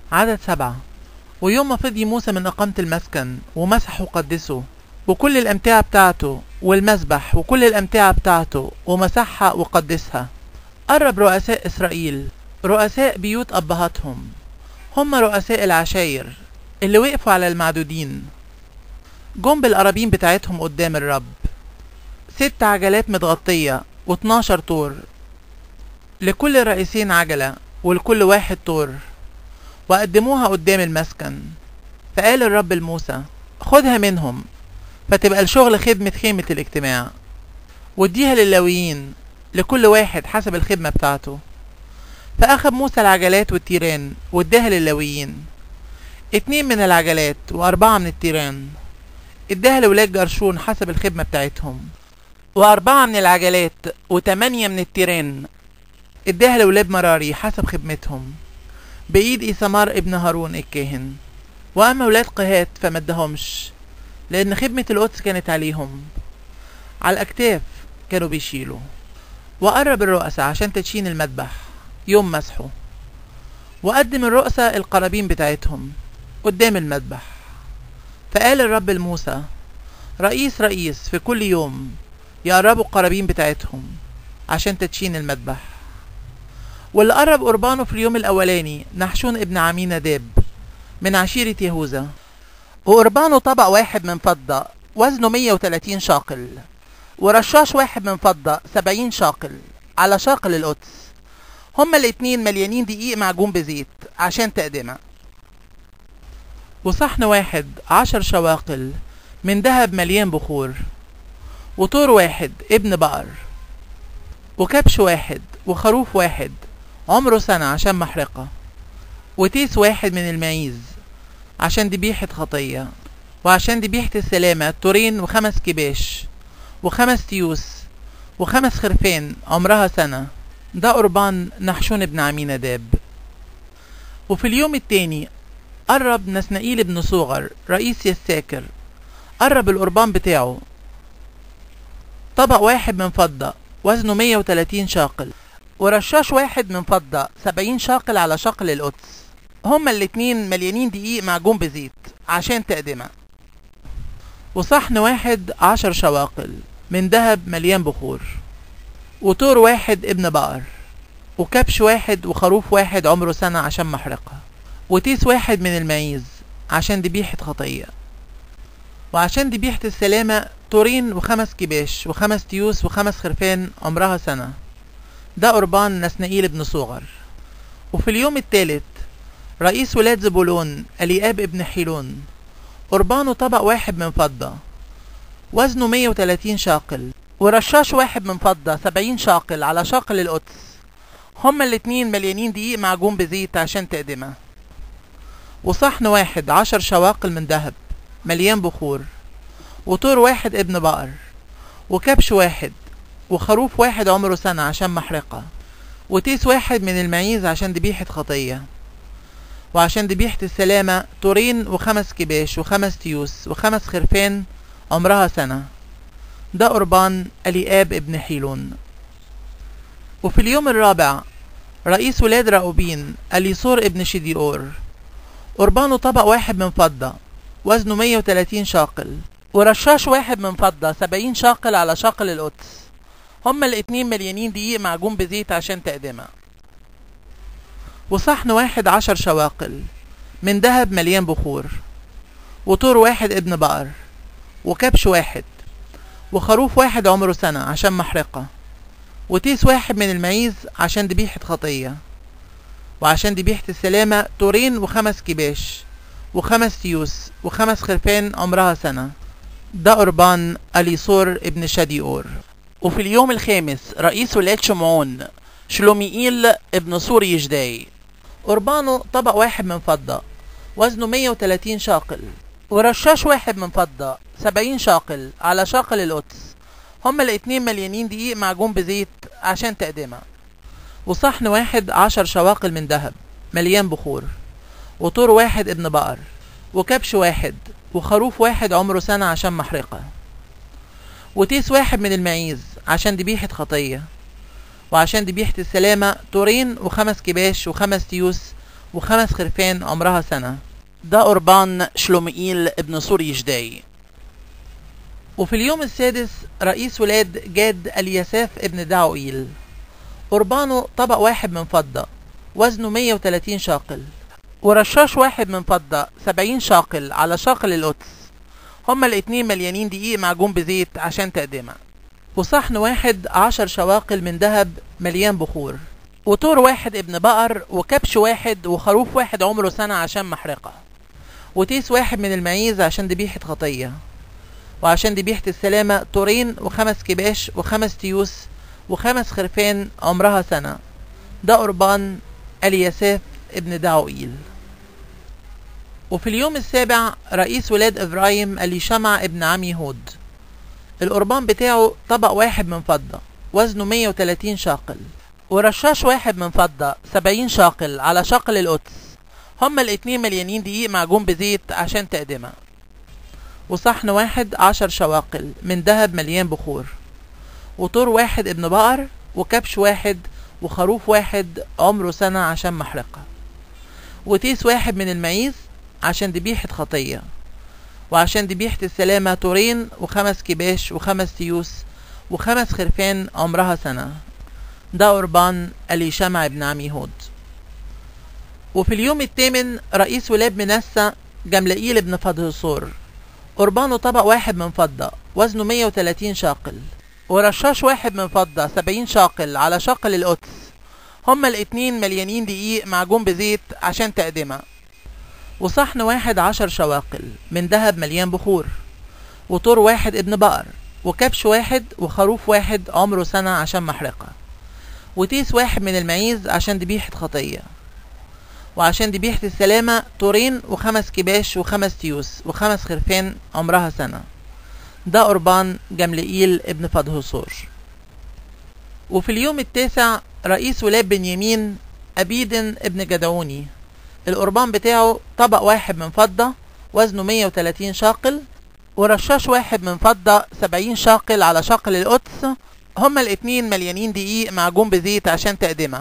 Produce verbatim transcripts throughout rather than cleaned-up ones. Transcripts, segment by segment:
عدد سبعة. ويوم ما فضي موسى من إقامة المسكن ومسح وقدسه وكل الأمتعة بتاعته والمسبح وكل الأمتعة بتاعته ومسحها وقدسها، قرب رؤساء إسرائيل، رؤساء بيوت أبهاتهم، هم رؤساء العشاير اللي وقفوا على المعدودين، جم بالقرابين بتاعتهم قدام الرب، ست عجلات متغطية واتناشر طور، لكل رئيسين عجلة ولكل واحد طور، وقدموها قدام المسكن. فقال الرب لموسى: خدها منهم فتبقى لشغل خدمة خيمة الاجتماع، واديها لللاويين لكل واحد حسب الخدمة بتاعته. فأخذ موسى العجلات والتيران واداها لللاويين، اتنين من العجلات وأربعة من التيران اداها لولاد جرشون حسب الخدمة بتاعتهم، وأربعة من العجلات وتمانية من التيران اداها لولاد مراري حسب خدمتهم بإيد إيثمار ابن هارون الكاهن. وأما ولاد قهات فما ادهمش، لأن خدمة القدس كانت عليهم، على الأكتاف كانوا بيشيلوا. وقرب الرؤساء عشان تدشين المذبح يوم مسحه، وقدم الرؤساء القرابين بتاعتهم قدام المذبح. فقال الرب لموسى: رئيس رئيس في كل يوم يقربوا القرابين بتاعتهم عشان تدشين المذبح. واللي قرب قربانه في اليوم الأولاني نحشون ابن عميناداب من عشيرة يهوذا، وقربانه طبق واحد من فضة وزنه مية وتلاتين شاقل، ورشاش واحد من فضة سبعين شاقل على شاقل القدس، هما الاتنين مليانين دقيق معجون بزيت عشان تقدمة، وصحن واحد عشر شواقل من ذهب مليان بخور، وطور واحد ابن بقر، وكبش واحد وخروف واحد عمره سنة عشان محرقة، وتيس واحد من المعيز عشان ذبيحة خطية، وعشان ذبيحة السلامة طورين وخمس كباش وخمس تيوس وخمس خرفان عمرها سنة، ده قربان نحشون ابن عميناداب. وفي اليوم التاني قرب نسنائيل ابن صوغر رئيس يساكر، قرب القربان بتاعه طبق واحد من فضة وزنه مية وتلاتين شاقل، ورشاش واحد من فضة سبعين شاقل على شاقل القدس، هما الاتنين مليانين دقيق معجون بزيت عشان تقدمة، وصحن واحد عشر شواقل من ذهب مليان بخور، وطور واحد ابن بقر، وكبش واحد وخروف واحد عمره سنة عشان محرقة، وتيس واحد من المعيز عشان ذبيحة خطية، وعشان ذبيحة السلامة طورين وخمس كباش وخمس تيوس وخمس خرفان عمرها سنة، ده قربان نسنائيل ابن صوغر. وفي اليوم الثالث رئيس ولاد زبولون اليآب ابن حيلون، قربانه طبق واحد من فضة وزنه مية وتلاتين شاقل، ورشاش واحد من فضة سبعين شاقل على شاقل القدس، هما الاتنين مليانين دقيق معجون بزيت عشان تقدمة، وصحن واحد عشر شواقل من ذهب مليان بخور، وطور واحد ابن بقر، وكبش واحد وخروف واحد عمره سنة عشان محرقة، وتيس واحد من المعيز عشان ذبيحة خطية، وعشان ذبيحة السلامة طورين وخمس كباش وخمس تيوس وخمس خرفان عمرها سنة، ده قربان اليآب ابن حيلون. وفي اليوم الرابع رئيس ولاد راؤوبين اليسور ابن شديئور، قربانه طبق واحد من فضة وزنه مية وتلاتين شاقل، ورشاش واحد من فضة سبعين شاقل على شاقل القدس، هما الاتنين مليانين دقيق معجون بزيت عشان تقدمة، وصحن واحد عشر شواقل من ذهب مليان بخور، وطور واحد ابن بقر، وكبش واحد وخروف واحد عمره سنة عشان محرقة، وتيس واحد من المعيز عشان ذبيحة خطية، وعشان ذبيحة السلامة طورين وخمس كباش وخمس تيوس وخمس خرفان عمرها سنة، ده قربان اليسور ابن شديئور. وفي اليوم الخامس رئيس ولاد شمعون شلوميئيل ابن صوري يجداي، قربانه طبق واحد من فضة وزنه مية وتلاتين شاقل، ورشاش واحد من فضة سبعين شاقل على شاقل القدس، هما الاتنين مليانين دقيق معجون بزيت عشان تقدمة، وصحن واحد عشر شواقل من ذهب مليان بخور، وطور واحد ابن بقر، وكبش واحد وخروف واحد عمره سنة عشان محرقة، وتيس واحد من المعيز عشان ذبيحة خطية، وعشان ذبيحة السلامة طورين وخمس كباش وخمس تيوس وخمس خرفان عمرها سنة. ده قربان شلومئيل ابن سوري جداي. وفي اليوم السادس رئيس ولاد جاد اليساف ابن داوئيل، قربانه طبق واحد من فضة وزنه مية وتلاتين شاقل، ورشاش واحد من فضة سبعين شاقل على شاقل القدس، هما الاتنين مليانين دقيق معجون بزيت عشان تقدمة، وصحن واحد عشر شواقل من ذهب مليان بخور، وطور واحد ابن بقر، وكبش واحد، وخروف واحد عمره سنة عشان محرقة، وتيس واحد من المعيز عشان ذبيحة خطية، وعشان ذبيحة السلامة طورين وخمس كباش وخمس تيوس وخمس خرفان عمرها سنة. ده قربان اليساف ابن داوئيل. وفي اليوم السابع رئيس ولاد إبراهيم اليشمع ابن عمي هود، القربان بتاعه طبق واحد من فضة وزنه مية وتلاتين شاقل، ورشاش واحد من فضة سبعين شاقل على شاقل القدس، هما الاتنين مليانين دقيق معجون بزيت عشان تقدمة، وصحن واحد عشر شواقل من ذهب مليان بخور، وطور واحد ابن بقر، وكبش واحد، وخروف واحد عمره سنة عشان محرقة، وتيس واحد من المعيز عشان ذبيحة خطية، وعشان ذبيحة السلامة طورين وخمس كباش وخمس تيوس وخمس خرفان عمرها سنة. ده قربان اليشمع ابن عمي هود. وفي اليوم الثامن رئيس ولاد منسى جملائيل ابن فضهصور، قربانه طبق واحد من فضة وزنه مية وتلاتين شاقل، ورشاش واحد من فضة سبعين شاقل على شاقل القدس، هما الاتنين مليانين دقيق معجون بزيت عشان تقدمة، وصحن واحد عشر شواقل من ذهب مليان بخور، وطور واحد ابن بقر، وكبش واحد، وخروف واحد عمره سنة عشان محرقة، وتيس واحد من المعيز عشان ذبيحة خطية، وعشان ذبيحة السلامة طورين وخمس كباش وخمس تيوس وخمس خرفان عمرها سنة. ده قربان جملائيل ابن فضهصور. وفي اليوم التاسع رئيس ولاد بنيامين أبيدن ابن جدعوني، القربان بتاعه طبق واحد من فضة وزنه مية وتلاتين شاقل، ورشاش واحد من فضة سبعين شاقل على شاقل القدس، هما الاتنين مليانين دقيق معجون بزيت عشان تقدمة،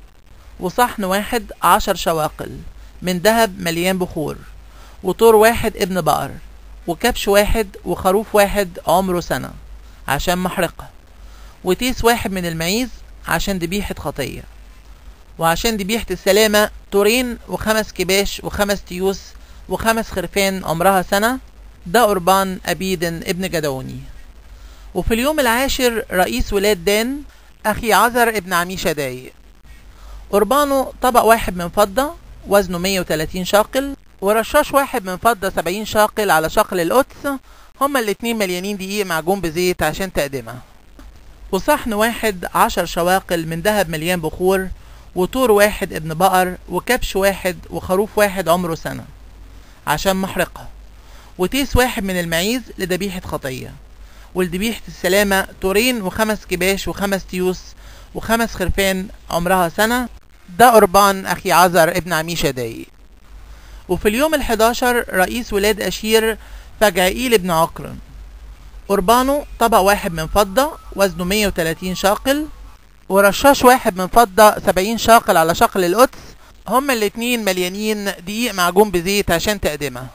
وصحن واحد عشر شواقل من ذهب مليان بخور، وطور واحد ابن بقر، وكبش واحد، وخروف واحد عمره سنة عشان محرقة، وتيس واحد من المعيز عشان ذبيحة خطية، وعشان ذبيحة السلامة طورين وخمس كباش وخمس تيوس وخمس خرفان عمرها سنة. ده قربان أبيدن ابن جدعوني. وفي اليوم العاشر رئيس ولاد دان أخي عزر ابن عمي شداي، قربانه طبق واحد من فضة وزنه مية وتلاتين شاقل، ورشاش واحد من فضة سبعين شاقل على شاقل القدس، هما الاتنين مليانين دقيق معجون بزيت عشان تقدمة، وصحن واحد عشر شواقل من ذهب مليان بخور، وطور واحد ابن بقر، وكبش واحد، وخروف واحد عمره سنة عشان محرقة، وتيس واحد من المعيز لذبيحة خطية، ولذبيحة السلامة طورين وخمس كباش وخمس تيوس وخمس خرفان عمرها سنة. ده قربان أخي عزر ابن عمي شداي. وفي اليوم الحداشر رئيس ولاد أشير فجعئيل ابن عقرن، قربانه طبق واحد من فضة وزنه مية وتلاتين شاقل، ورشاش واحد من فضة سبعين شاقل على شاقل القدس، هما الاتنين مليانين دقيق معجون بزيت عشان تقدمة،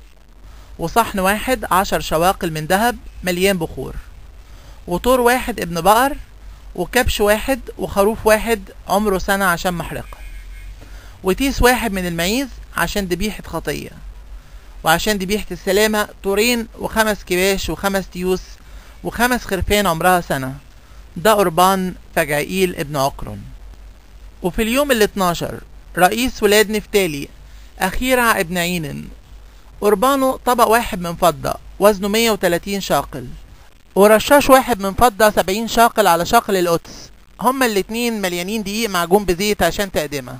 وصحن واحد عشر شواقل من ذهب مليان بخور، وطور واحد ابن بقر، وكبش واحد، وخروف واحد عمره سنة عشان محرقة، وتيس واحد من المعيز عشان ذبيحة خطية، وعشان ذبيحة السلامة طورين وخمس كباش وخمس تيوس وخمس خرفان عمرها سنة. ده قربان فجعئيل ابن عقرن. وفي اليوم الاتناشر رئيس ولاد نفتالي أخيرع ابن عينن، قربانه طبق واحد من فضة وزنه مية وتلاتين شاقل، ورشاش واحد من فضة سبعين شاقل على شاقل القدس، هما الاتنين مليانين دقيق معجون بزيت عشان تقدمة،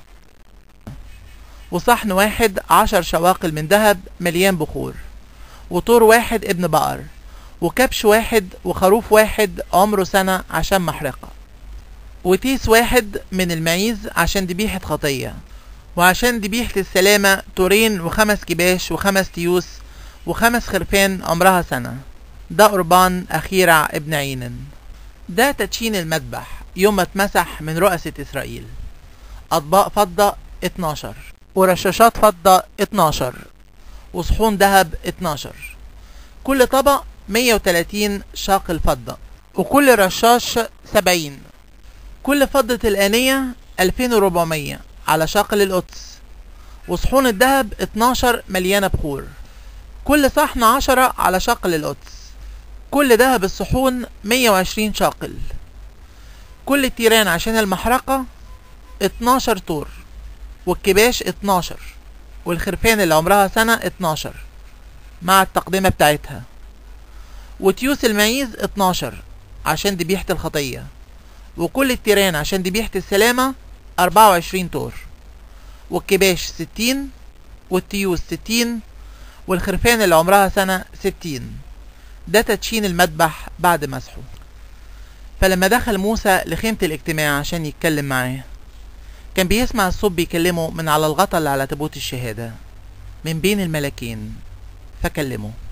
وصحن واحد عشر شواقل من ذهب مليان بخور، وطور واحد ابن بقر، وكبش واحد، وخروف واحد عمره سنة عشان محرقة، وتيس واحد من المعيز عشان ذبيحة خطية، وعشان ذبيحة السلامة طورين وخمس كباش وخمس تيوس وخمس خرفان عمرها سنة. ده قربان أخيرع ابن عينن. ده تدشين المذبح يوم اتمسح من رؤسة إسرائيل. أطباق فضة اتناشر. ورشاشات فضة اتناشر، وصحون ذهب اتناشر. كل طبق مية وتلاتين شاقل فضة، وكل رشاش سبعين. كل فضة الآنية ألفين وأربعمية على شاقل القدس، وصحون الذهب اتناشر مليانة بخور. كل صحن عشرة على شاقل القدس. كل ذهب الصحون مية وعشرين شاقل. كل التيران عشان المحرقة اتناشر طور، والكباش اتناشر، والخرفان اللي عمرها سنة اتناشر مع التقدمة بتاعتها. وتيوس المعيز اتناشر عشان ذبيحة الخطية. وكل التيران عشان ذبيحة السلامة أربعة وعشرين طور، والكباش ستين، والتيوس ستين، والخرفان اللي عمرها سنة ستين. ده تدشين المذبح بعد مسحه. فلما دخل موسى لخيمة الاجتماع عشان يتكلم معاه، كان بيسمع الصوت بيكلمه من على الغطا اللي على تابوت الشهادة من بين الملاكين، فكلمه.